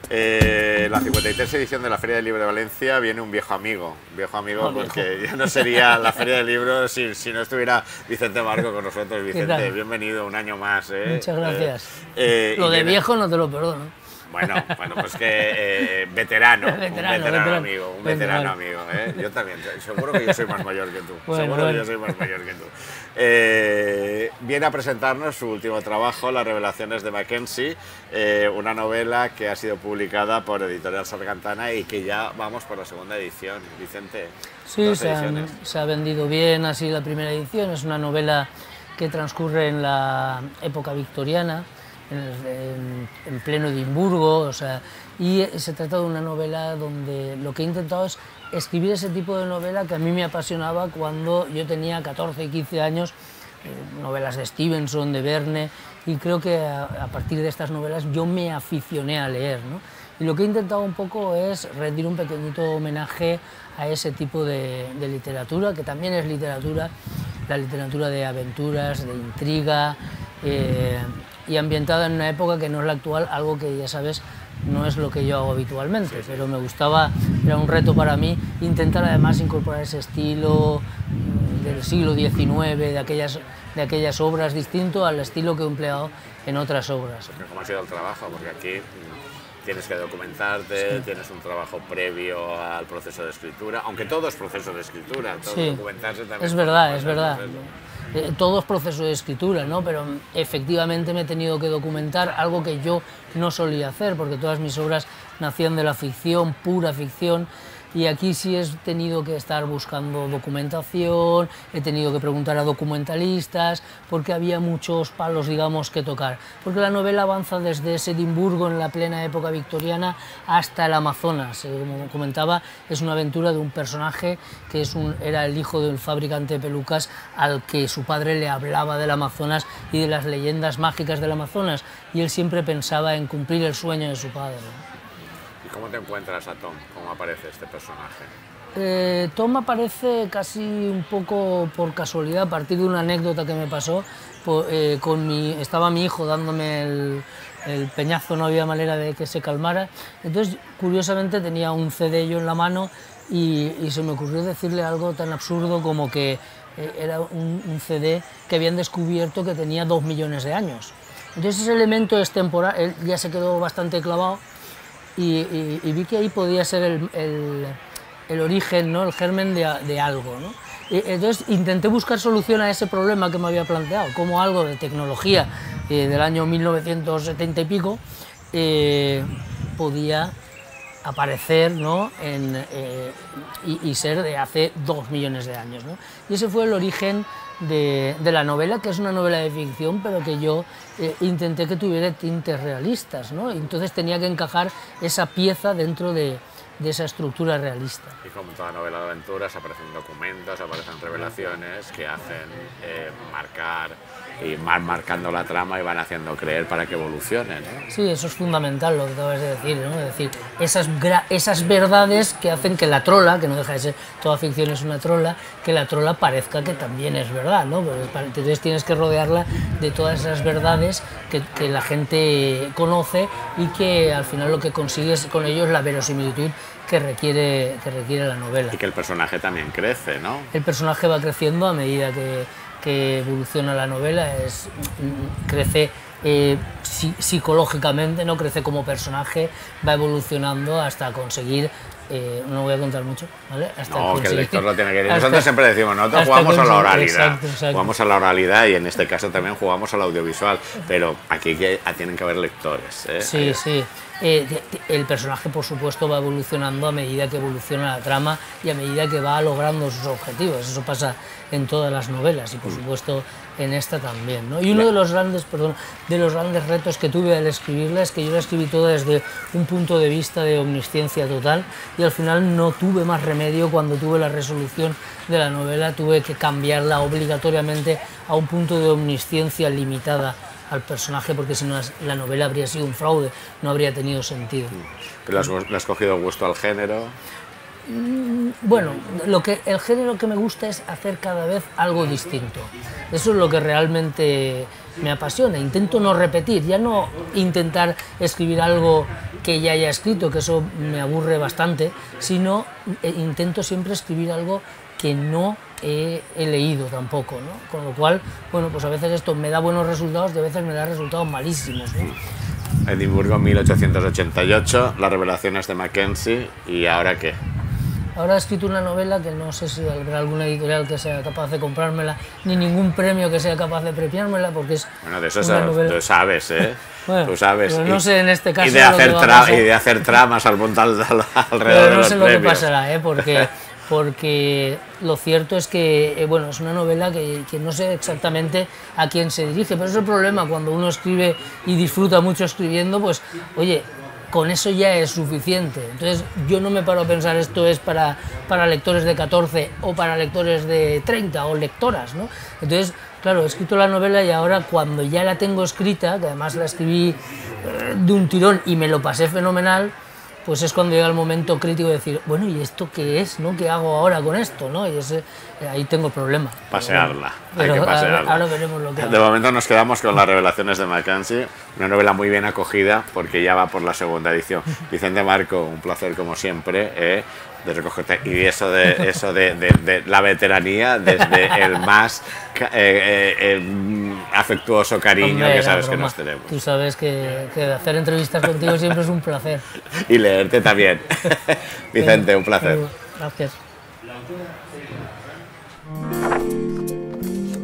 La 53 edición de la Feria del Libro de Valencia viene un viejo amigo porque ya no sería la Feria del Libro si no estuviera Vicente Marco con nosotros. Vicente, bienvenido un año más. Muchas gracias. Lo de viejo no te lo perdono. Bueno, pues que un veterano amigo. Yo también, seguro que yo soy más mayor que tú. Yo soy más mayor que tú. Viene a presentarnos su último trabajo, Las revelaciones de Mackenzie, una novela que ha sido publicada por Editorial Sargantana y que ya vamos por la segunda edición. Vicente, sí, se ha vendido bien así la primera edición. Es una novela que transcurre en la época victoriana, en pleno Edimburgo, o sea, y se trata de una novela donde lo que he intentado es escribir ese tipo de novela que a mí me apasionaba cuando yo tenía 14 y 15 años, novelas de Stevenson, de Verne, y creo que a partir de estas novelas yo me aficioné a leer, ¿no? Y lo que he intentado un poco es rendir un pequeñito homenaje a ese tipo de literatura, que también es literatura, la literatura de aventuras, de intriga, y ambientada en una época que no es la actual, algo que ya sabes no es lo que yo hago habitualmente, pero me gustaba, era un reto para mí intentar además incorporar ese estilo del siglo XIX, de aquellas obras, distinto al estilo que he empleado en otras obras. ¿Cómo ha sido el trabajo? Porque aquí tienes que documentarte, tienes un trabajo previo al proceso de escritura, aunque todo es proceso de escritura, todo documentarse también. Es verdad. Todo es proceso de escritura, ¿no? Pero efectivamente me he tenido que documentar, algo que yo no solía hacer, porque todas mis obras nacían de la ficción, pura ficción, y aquí sí he tenido que estar buscando documentación, he tenido que preguntar a documentalistas, porque había muchos palos, digamos, que tocar. Porque la novela avanza desde ese Edimburgo en la plena época victoriana hasta el Amazonas. Como comentaba, es una aventura de un personaje que era el hijo del fabricante de pelucas al que su padre le hablaba del Amazonas y de las leyendas mágicas del Amazonas, y él siempre pensaba en cumplir el sueño de su padre, ¿no? ¿Y cómo te encuentras a Tom? ¿Cómo aparece este personaje? Tom aparece casi un poco por casualidad, a partir de una anécdota que me pasó. Estaba mi hijo dándome el peñazo, no había manera de que se calmara. Entonces, curiosamente, tenía un CD yo en la mano y se me ocurrió decirle algo tan absurdo como que era un CD que habían descubierto que tenía 2 millones de años. Entonces, ese elemento es temporal, él ya se quedó bastante clavado. Y vi que ahí podía ser el origen, ¿no? El germen de algo, ¿no? Entonces intenté buscar solución a ese problema que me había planteado, como algo de tecnología del año 1970 y pico podía aparecer, ¿no? y ser de hace 2 millones de años, ¿no? Y ese fue el origen de la novela, que es una novela de ficción, pero que yo intenté que tuviera tintes realistas, ¿no? Y entonces tenía que encajar esa pieza dentro de esa estructura realista. Y como toda novela de aventuras, aparecen documentos, aparecen revelaciones que hacen marcar y van marcando la trama y van haciendo creer para que evolucione, ¿no? Sí, eso es fundamental lo que acabas de decir, ¿no? Es decir, esas verdades que hacen que la trola, que no deja de ser, toda ficción es una trola, que la trola parezca que también es verdad, ¿no? Entonces tienes que rodearla de todas esas verdades que la gente conoce y que al final lo que consigues con ello es la verosimilitud que requiere la novela. Y que el personaje también crece, ¿no? El personaje va creciendo a medida que evoluciona la novela, crece psicológicamente, no crece como personaje, va evolucionando hasta conseguir, no voy a contar mucho, ¿vale? Que el lector lo tiene que decir. Nosotros siempre decimos, nosotros jugamos a la oralidad, exacto. Jugamos a la oralidad y en este caso también jugamos al audiovisual, pero aquí tienen que haber lectores, ¿eh? Sí. El personaje, por supuesto, va evolucionando a medida que evoluciona la trama y a medida que va logrando sus objetivos. Eso pasa en todas las novelas y, por supuesto, en esta también, ¿no? Y uno de los grandes retos que tuve al escribirla es que yo la escribí toda desde un punto de vista de omnisciencia total y al final no tuve más remedio. Cuando tuve la resolución de la novela tuve que cambiarla obligatoriamente a un punto de omnisciencia limitada al personaje, porque si no la novela habría sido un fraude, no habría tenido sentido. ¿Pero le has cogido gusto al género? Bueno, el género que me gusta es hacer cada vez algo distinto. Eso es lo que realmente me apasiona. Intento no repetir, ya no intentar escribir algo que ya haya escrito, que eso me aburre bastante, sino intento siempre escribir algo que no he leído tampoco, ¿no? Con lo cual, bueno, pues a veces esto me da buenos resultados y a veces me da resultados malísimos, ¿no? Edimburgo 1888, Las revelaciones de Mackenzie, ¿y ahora qué? Ahora he escrito una novela que no sé si habrá alguna editorial que sea capaz de comprármela, ni ningún premio que sea capaz de premiármela, porque es bueno, de eso una novela... tú sabes, ¿eh? Bueno, tú sabes. Pero no sé en este caso y de hacer tramas al alrededor pero de no los sé premios. lo que pasará, ¿eh? Porque lo cierto es que bueno, es una novela que no sé exactamente a quién se dirige, pero es el problema cuando uno escribe y disfruta mucho escribiendo, pues oye, con eso ya es suficiente. Entonces yo no me paro a pensar esto es para lectores de 14 o para lectores de 30 o lectoras, ¿no? Entonces, claro, he escrito la novela y ahora cuando ya la tengo escrita, que además la escribí de un tirón y me lo pasé fenomenal, pues es cuando llega el momento crítico de decir, bueno, ¿y esto qué es, no? ¿Qué hago ahora con esto, no? Y ahí tengo el problema. Pasearla, pero hay que pasearla. Ahora veremos lo que hago. De momento nos quedamos con Las revelaciones de Mackenzie, una novela muy bien acogida porque ya va por la segunda edición. Vicente Marco, un placer como siempre, de recogerte y eso de la veteranía desde el más afectuoso cariño. Hombre, que sabes que nos tenemos. Tú sabes que hacer entrevistas contigo siempre es un placer. Y leerte también. Vicente, un placer. Gracias.